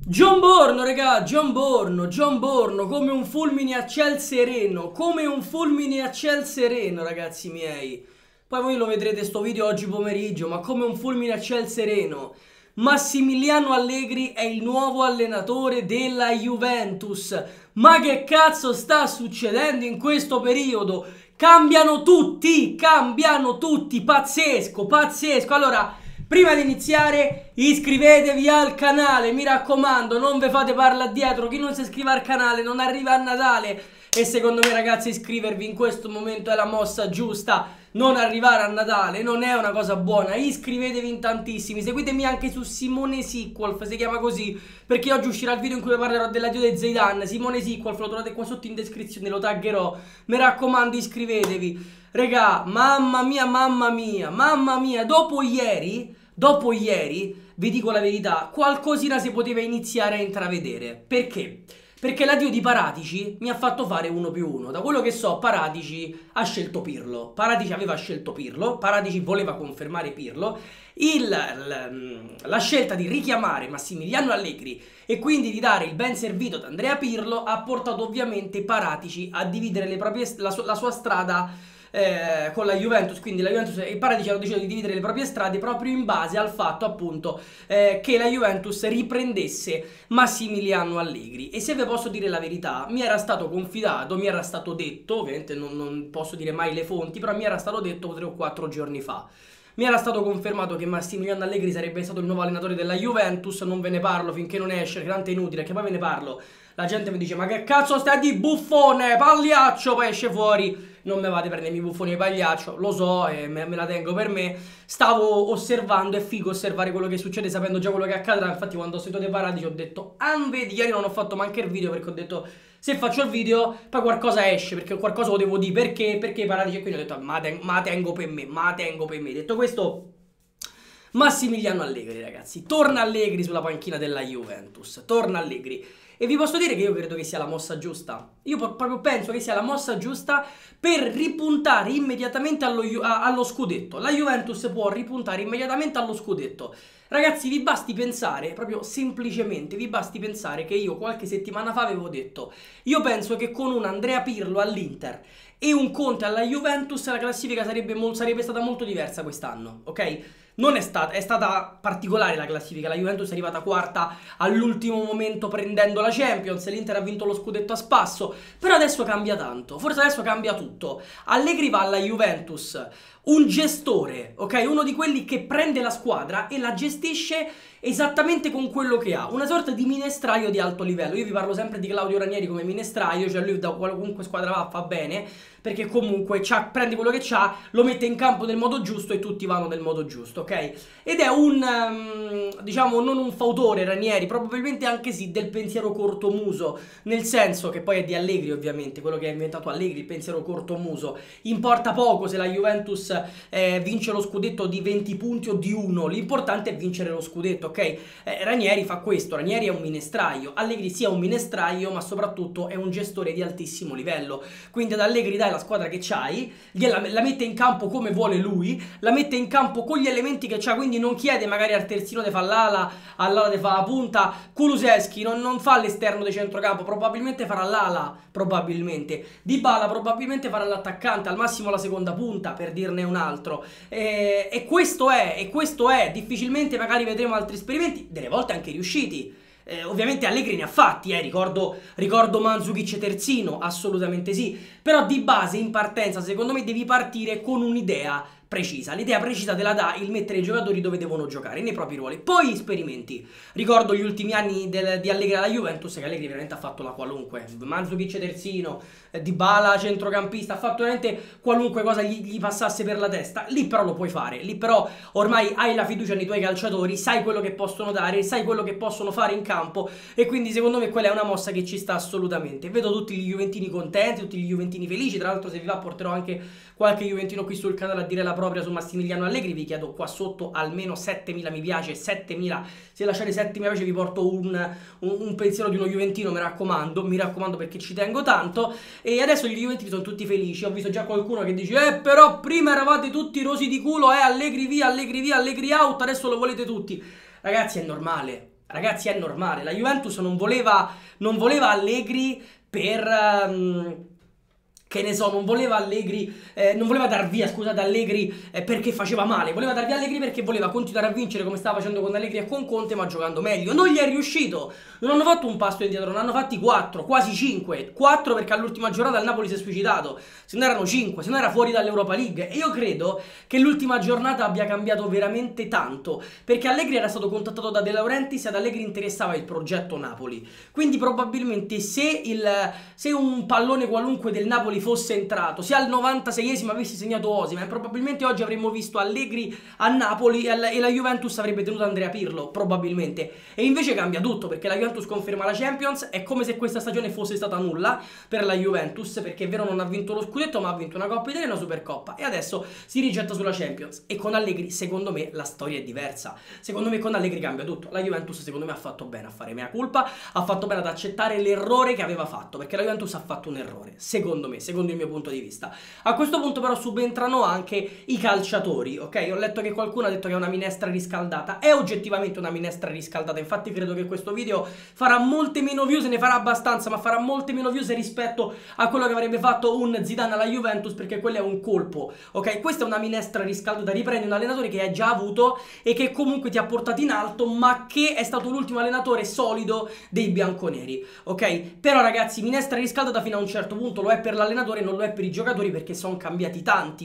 Gianborno, regà, Gianborno, come un fulmine a ciel sereno, ragazzi miei. Poi voi lo vedrete sto video oggi pomeriggio, ma come un fulmine a ciel sereno. Massimiliano Allegri è il nuovo allenatore della Juventus. Ma che cazzo sta succedendo in questo periodo? Cambiano tutti, pazzesco. Allora, prima di iniziare, iscrivetevi al canale, mi raccomando, non ve fate parla dietro. Chi non si iscrive al canale non arriva a Natale. E secondo me, ragazzi, iscrivervi in questo momento è la mossa giusta. Non arrivare a Natale non è una cosa buona. Iscrivetevi in tantissimi. Seguitemi anche su Simone Sequolf, si chiama così, perché oggi uscirà il video in cui parlerò dell'addio di Zidane. Simone Sequolf, lo trovate qua sotto in descrizione, lo taggerò. Mi raccomando, iscrivetevi. Regà, mamma mia, dopo ieri, vi dico la verità, qualcosina si poteva iniziare a intravedere. Perché? Perché l'addio di Paratici mi ha fatto fare 1+1. Da quello che so, Paratici ha scelto Pirlo. Paratici aveva scelto Pirlo. Paratici voleva confermare Pirlo. La scelta di richiamare Massimiliano Allegri e quindi di dare il ben servito ad Andrea Pirlo ha portato ovviamente Paratici a dividere la sua strada con la Juventus. Quindi la Juventus e Paratici hanno deciso di dividere le proprie strade proprio in base al fatto appunto che la Juventus riprendesse Massimiliano Allegri. E se vi posso dire la verità, mi era stato confidato, mi era stato detto, ovviamente non posso dire mai le fonti, però mi era stato detto 3 o 4 giorni fa. Mi era stato confermato che Massimiliano Allegri sarebbe stato il nuovo allenatore della Juventus. Non ve ne parlo finché non esce, che tanto è inutile, che poi ve ne parlo la gente mi dice: ma che cazzo stai di buffone, pagliaccio? Poi esce fuori. Non me vate a prendermi i buffoni di pagliaccio, lo so e me la tengo per me. Stavo osservando, è figo osservare quello che succede sapendo già quello che accadrà. Infatti quando ho sentito dei Paratici ho detto: vedi, ieri non ho fatto manche il video perché ho detto: se faccio il video poi qualcosa esce, perché qualcosa lo devo dire. Perché Paratici? E quindi ho detto: ma tengo per me. Detto questo, Massimiliano Allegri, ragazzi, torna Allegri sulla panchina della Juventus, torna Allegri. E vi posso dire che io credo che sia la mossa giusta. Io proprio penso che sia la mossa giusta per ripuntare immediatamente allo scudetto. La Juventus può ripuntare immediatamente allo scudetto. Ragazzi, vi basti pensare, proprio semplicemente, vi basti pensare che io qualche settimana fa avevo detto: io penso che con un Andrea Pirlo all'Inter e un Conte alla Juventus la classifica sarebbe stata molto diversa quest'anno, ok? Non è stata particolare la classifica. La Juventus è arrivata quarta all'ultimo momento prendendo la Champions. L'Inter ha vinto lo scudetto a spasso. Però adesso cambia tanto. Forse adesso cambia tutto. Allegri va alla Juventus, un gestore, ok? Uno di quelli che prende la squadra e la gestisce esattamente con quello che ha. Una sorta di minestraio di alto livello. Io vi parlo sempre di Claudio Ranieri come minestraio. Cioè lui da qualunque squadra va fa bene, perché comunque prende quello che c'ha, lo mette in campo nel modo giusto e tutti vanno nel modo giusto, ok? Ed è diciamo, non un fautore Ranieri, probabilmente anche sì del pensiero cortomuso, nel senso che poi è di Allegri ovviamente, quello che ha inventato Allegri, il pensiero cortomuso. Importa poco se la Juventus vince lo scudetto di 20 punti o di 1, l'importante è vincere lo scudetto, ok? Ranieri fa questo, Ranieri è un minestraio, Allegri sia un minestraio ma soprattutto è un gestore di altissimo livello, quindi ad Allegri dai la squadra che c'hai, la mette in campo come vuole lui, la mette in campo con gli elementi che c'ha, quindi non chiede magari al terzino di fa l'ala, all'ala di fa la punta. Kulusevski non fa l'esterno di centrocampo, probabilmente farà l'ala, probabilmente. Dybala probabilmente farà l'attaccante, al massimo la seconda punta, per dirne un altro. E questo è, difficilmente magari vedremo altri esperimenti, delle volte anche riusciti. Ovviamente Allegri ne ha fatti, ricordo Mandzukic terzino, assolutamente sì, però di base in partenza secondo me devi partire con un'idea precisa. L'idea precisa te la dà il mettere i giocatori dove devono giocare, nei propri ruoli. Poi sperimenti. Ricordo gli ultimi anni di Allegri alla Juventus, che Allegri veramente ha fatto la qualunque. Mandzukic terzino, Dybala centrocampista, ha fatto veramente qualunque cosa gli passasse per la testa. Lì però lo puoi fare, lì però ormai hai la fiducia nei tuoi calciatori, sai quello che possono dare, sai quello che possono fare in campo, e quindi secondo me quella è una mossa che ci sta assolutamente. Vedo tutti gli juventini contenti, tutti gli juventini felici. Tra l'altro, se vi va porterò anche qualche juventino qui sul canale a dire la propria su Massimiliano Allegri. Vi chiedo qua sotto almeno 7000 mi piace, 7000. Se lasciate 7000 mi piace vi porto un pensiero di uno juventino, mi raccomando, perché ci tengo tanto. E adesso gli juventini sono tutti felici. Ho visto già qualcuno che dice: però prima eravate tutti rosi di culo, Allegri via, Allegri out, adesso lo volete tutti. Ragazzi, è normale. Ragazzi, è normale, la Juventus non voleva Allegri per... che ne so, non voleva Allegri, non voleva dar via, scusate, Allegri perché faceva male, voleva dar via Allegri perché voleva continuare a vincere come stava facendo con Allegri e con Conte, ma giocando meglio. Non gli è riuscito, non hanno fatto un passo indietro, ne hanno fatti 4, quasi 5, 4 perché all'ultima giornata il Napoli si è suicidato, se no erano 5, se no era fuori dall'Europa League. E io credo che l'ultima giornata abbia cambiato veramente tanto, perché Allegri era stato contattato da De Laurentiis e ad Allegri interessava il progetto Napoli, quindi probabilmente se un pallone qualunque del Napoli fosse entrato, se al 96esimo avessi segnato Osimhen, probabilmente oggi avremmo visto Allegri a Napoli e la Juventus avrebbe tenuto Andrea Pirlo, probabilmente. E invece cambia tutto, perché la Juventus conferma la Champions, è come se questa stagione fosse stata nulla per la Juventus, perché è vero non ha vinto lo scudetto, ma ha vinto una Coppa Italia e una Supercoppa, e adesso si rigetta sulla Champions. E con Allegri, secondo me, la storia è diversa. Secondo me con Allegri cambia tutto. La Juventus, secondo me, ha fatto bene a fare mea culpa, ha fatto bene ad accettare l'errore che aveva fatto, perché la Juventus ha fatto un errore, secondo me, secondo il mio punto di vista. A questo punto però subentrano anche i calciatori, ok? Ho letto che qualcuno ha detto che è una minestra riscaldata, è oggettivamente una minestra riscaldata, infatti credo che questo video farà molte meno views, ne farà abbastanza, ma farà molte meno views rispetto a quello che avrebbe fatto un Zidane alla Juventus, perché quello è un colpo, ok? Questa è una minestra riscaldata, riprendi un allenatore che hai già avuto e che comunque ti ha portato in alto, ma che è stato l'ultimo allenatore solido dei bianconeri, ok? Però ragazzi, minestra riscaldata fino a un certo punto lo è per l'allenatore, non lo è per i giocatori, perché sono cambiati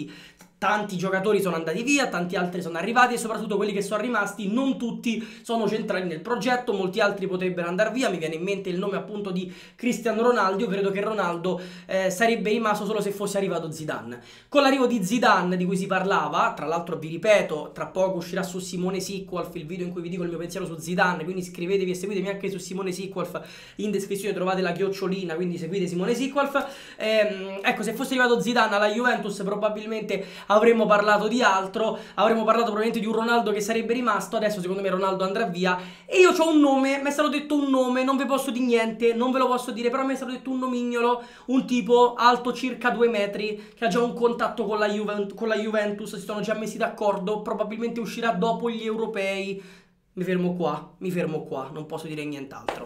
tanti giocatori sono andati via, tanti altri sono arrivati e soprattutto quelli che sono rimasti non tutti sono centrali nel progetto, molti altri potrebbero andare via. Mi viene in mente il nome appunto di Cristiano Ronaldo. Io credo che Ronaldo sarebbe rimasto solo se fosse arrivato Zidane. Con l'arrivo di Zidane, di cui si parlava, tra l'altro vi ripeto, tra poco uscirà su Simone Sickwolf il video in cui vi dico il mio pensiero su Zidane, quindi iscrivetevi e seguitemi anche su Simone Sickwolf, in descrizione trovate la chiocciolina, quindi seguite Simone Sickwolf. Ecco, se fosse arrivato Zidane alla Juventus probabilmente avremmo parlato di altro, avremmo parlato probabilmente di un Ronaldo che sarebbe rimasto. Adesso secondo me Ronaldo andrà via e io ho un nome, mi è stato detto un nome, non vi posso dire niente, non ve lo posso dire, però mi è stato detto un nomignolo, un tipo alto circa 2 metri che ha già un contatto con la Juventus, si sono già messi d'accordo, probabilmente uscirà dopo gli europei. Mi fermo qua, non posso dire nient'altro.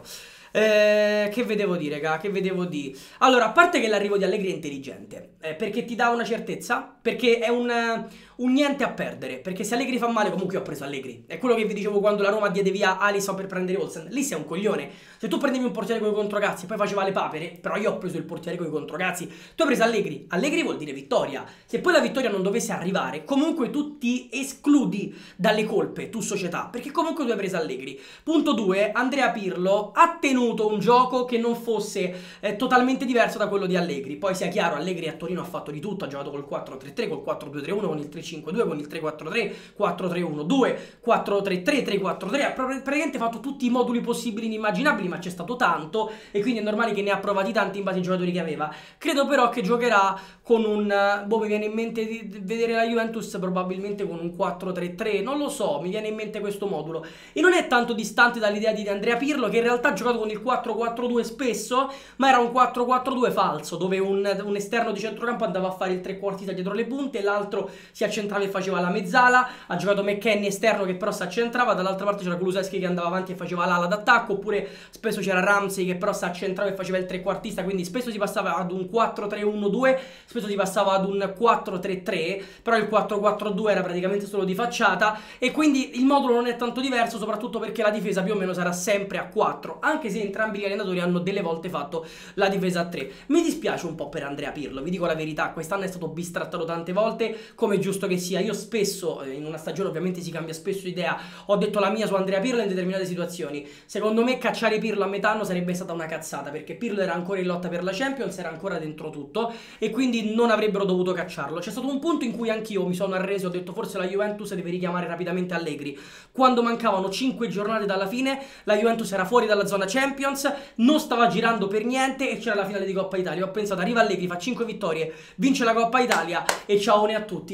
Che vedevo dire, raga? Che vedevo dire? Allora, a parte che l'arrivo di Allegri è intelligente, perché ti dà una certezza, perché è un niente a perdere, perché se Allegri fa male, comunque io ho preso Allegri. È quello che vi dicevo quando la Roma diede via Alisson per prendere Olsen. Lì sei un coglione. Se tu prendevi un portiere con i controcazzi e poi faceva le papere, però io ho preso il portiere con i controcazzi, tu hai preso Allegri. Allegri vuol dire vittoria. Se poi la vittoria non dovesse arrivare, comunque tu ti escludi dalle colpe, tu società, perché comunque tu hai preso Allegri. Punto 2, Andrea Pirlo ha tenuto un gioco che non fosse totalmente diverso da quello di Allegri. Poi sia chiaro, Allegri a Torino ha fatto di tutto, ha giocato col 4-3-3, col 4-2-3-1, con il 3-5-2, con il 3-4-3, 4-3-1-2, 4-3-3, 3-4-3, ha praticamente fatto tutti i moduli possibili e inimmaginabili, ma c'è stato tanto e quindi è normale che ne ha provati tanti in base ai giocatori che aveva. Credo però che giocherà con un... boh, mi viene in mente di vedere la Juventus probabilmente con un 4-3-3, non lo so, mi viene in mente questo modulo. E non è tanto distante dall'idea di Andrea Pirlo, che in realtà ha giocato con il 4-4-2 spesso, ma era un 4-4-2 falso, dove un esterno di centrocampo andava a fare il trequartista dietro le punte, l'altro si accentrava e faceva la mezzala. Ha giocato McKennie esterno che però si accentrava, dall'altra parte c'era Kulusevski che andava avanti e faceva l'ala d'attacco, oppure spesso c'era Ramsey che però si accentrava e faceva il trequartista, quindi spesso si passava ad un 4-3-1-2, spesso si passava ad un 4-3-3, però il 4-4-2 era praticamente solo di facciata e quindi il modulo non è tanto diverso, soprattutto perché la difesa più o meno sarà sempre a 4, anche se entrambi gli allenatori hanno delle volte fatto la difesa a 3. Mi dispiace un po' per Andrea Pirlo, vi dico la verità, quest'anno è stato bistrattato tante volte, come è giusto che sia. Io spesso, in una stagione ovviamente si cambia spesso idea, ho detto la mia su Andrea Pirlo in determinate situazioni. Secondo me cacciare Pirlo a metà anno sarebbe stata una cazzata, perché Pirlo era ancora in lotta per la Champions, era ancora dentro tutto e quindi non avrebbero dovuto cacciarlo. C'è stato un punto in cui anch'io mi sono arreso, ho detto forse la Juventus deve richiamare rapidamente Allegri. Quando mancavano 5 giornate dalla fine, la Juventus era fuori dalla zona Champions, non stava girando per niente e c'era la finale di Coppa Italia. Ho pensato arriva Allegri, fa 5 vittorie, vince la Coppa Italia e ciao a tutti. Se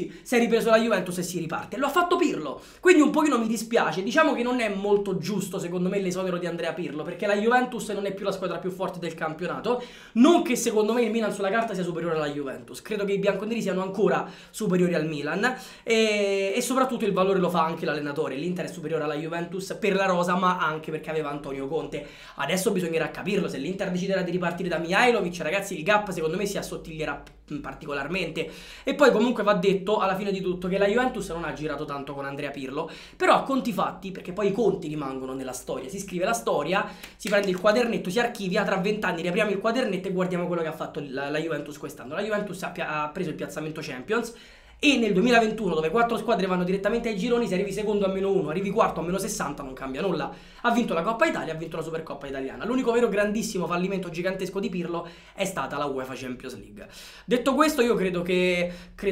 ripreso la Juventus e si riparte. Lo ha fatto Pirlo, quindi un pochino mi dispiace. Diciamo che non è molto giusto secondo me l'esonero di Andrea Pirlo, perché la Juventus non è più la squadra più forte del campionato. Non che secondo me il Milan sulla carta sia superiore alla Juventus, credo che i bianconeri siano ancora superiori al Milan, e soprattutto il valore lo fa anche l'allenatore. L'Inter è superiore alla Juventus per la rosa, ma anche perché aveva Antonio Conte. Adesso bisognerà capirlo, se l'Inter deciderà di ripartire da Mihajlovic, ragazzi, il gap secondo me si assottiglierà particolarmente. E poi comunque va detto alla fine di tutto che la Juventus non ha girato tanto con Andrea Pirlo, però a conti fatti, perché poi i conti rimangono nella storia, si scrive la storia, si prende il quadernetto, si archivia, tra 20 anni riapriamo il quadernetto e guardiamo quello che ha fatto la Juventus quest'anno. La Juventus ha preso il piazzamento Champions, e nel 2021, dove 4 squadre vanno direttamente ai gironi, se arrivi secondo a -1, arrivi quarto a -60, non cambia nulla. Ha vinto la Coppa Italia, ha vinto la Supercoppa italiana. L'unico vero grandissimo fallimento gigantesco di Pirlo è stata la UEFA Champions League. Detto questo, io credo che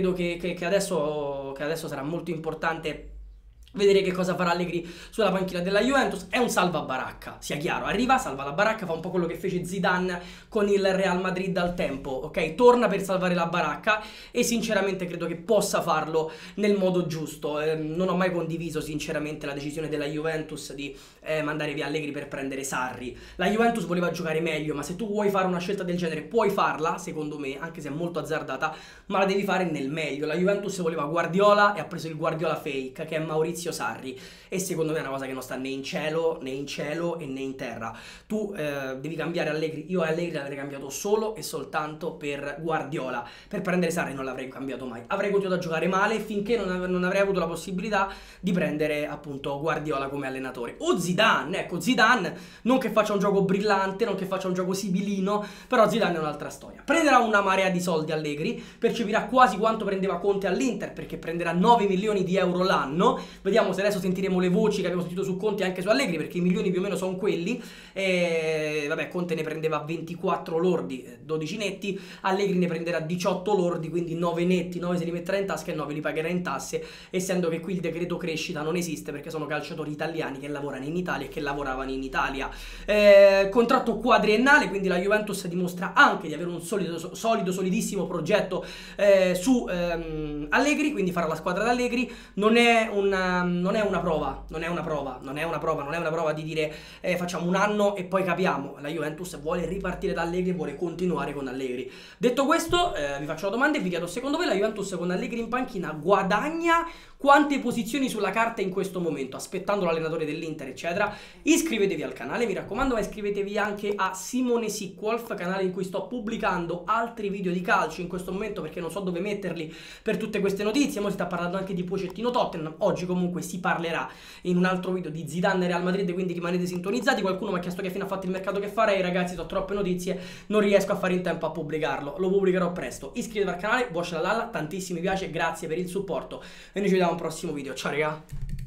adesso sarà molto importante vedere che cosa farà Allegri sulla panchina della Juventus. È un salvabaracca, sia chiaro, arriva, salva la baracca, fa un po' quello che fece Zidane con il Real Madrid al tempo, ok? Torna per salvare la baracca e sinceramente credo che possa farlo nel modo giusto. Non ho mai condiviso sinceramente la decisione della Juventus di mandare via Allegri per prendere Sarri. La Juventus voleva giocare meglio, ma se tu vuoi fare una scelta del genere puoi farla, secondo me, anche se è molto azzardata, ma la devi fare nel meglio. La Juventus voleva Guardiola e ha preso il Guardiola fake, che è Maurizio Sarri, e secondo me è una cosa che non sta né in cielo né in terra. Tu devi cambiare Allegri. Io Allegri l'avrei cambiato solo e soltanto per Guardiola. Per prendere Sarri non l'avrei cambiato mai, avrei continuato a giocare male finché non avrei avuto la possibilità di prendere appunto Guardiola come allenatore, o Zidane. Ecco, Zidane non che faccia un gioco brillante, non che faccia un gioco sibilino, però Zidane è un'altra storia. Prenderà una marea di soldi Allegri, percepirà quasi quanto prendeva Conte all'Inter, perché prenderà 9 milioni di euro l'anno. Vediamo se adesso sentiremo le voci che abbiamo sentito su Conte e anche su Allegri, perché i milioni più o meno sono quelli. Vabbè, Conte ne prendeva 24 lordi, 12 netti, Allegri ne prenderà 18 lordi, quindi 9 netti, 9 se li metterà in tasca e 9 li pagherà in tasse, essendo che qui il decreto crescita non esiste, perché sono calciatori italiani che lavorano in Italia e che lavoravano in Italia. Contratto quadriennale, quindi la Juventus dimostra anche di avere un solidissimo progetto su Allegri, quindi farà la squadra d'Allegri. Non è una prova di dire facciamo un anno e poi capiamo. La Juventus vuole ripartire da Allegri e vuole continuare con Allegri. Detto questo, vi faccio la domanda e vi chiedo: secondo voi la Juventus con Allegri in panchina guadagna quante posizioni sulla carta in questo momento, aspettando l'allenatore dell'Inter eccetera? Iscrivetevi al canale, mi raccomando, ma iscrivetevi anche a Simone Sickwolf, canale in cui sto pubblicando altri video di calcio in questo momento, perché non so dove metterli per tutte queste notizie. Mo si sta parlando anche di Pochettino Tottenham, oggi comunque si parlerà in un altro video di Zidane e Real Madrid, quindi rimanete sintonizzati. Qualcuno mi ha chiesto che fine ha fatto il mercato che farei, ragazzi, ho troppe notizie, non riesco a fare in tempo a pubblicarlo, lo pubblicherò presto. Iscrivetevi al canale, watch la lalla, tantissimi piace, grazie per il supporto e noi ci vediamo al prossimo video. Ciao raga.